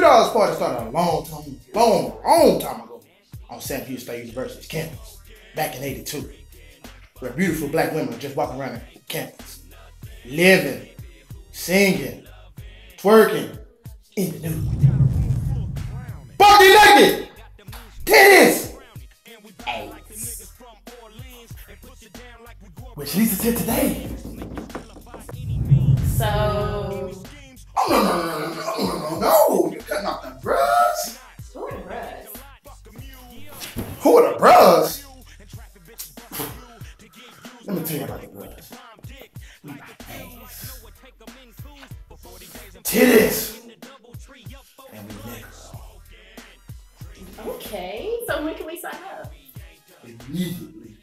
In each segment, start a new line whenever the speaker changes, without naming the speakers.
$2 party started a long time ago on San Diego State University's campus back in '82. Where beautiful black women are just walking around the campus, living, singing, twerking in the nude. Bucky naked! Titties! Ass. Which leads us to today.
So...
Oh, no. You're cutting off the bras.
Who are the bras?
Who are the bras? Let me tell you about the bras. We got ass, titties, and we niggas.
Okay, so when can we sign up?
Immediately.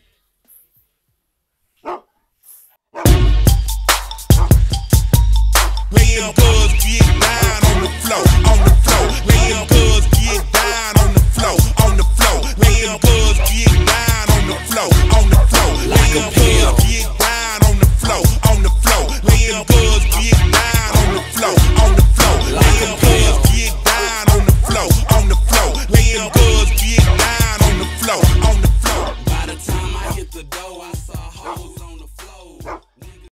Playing girls get down on the floor.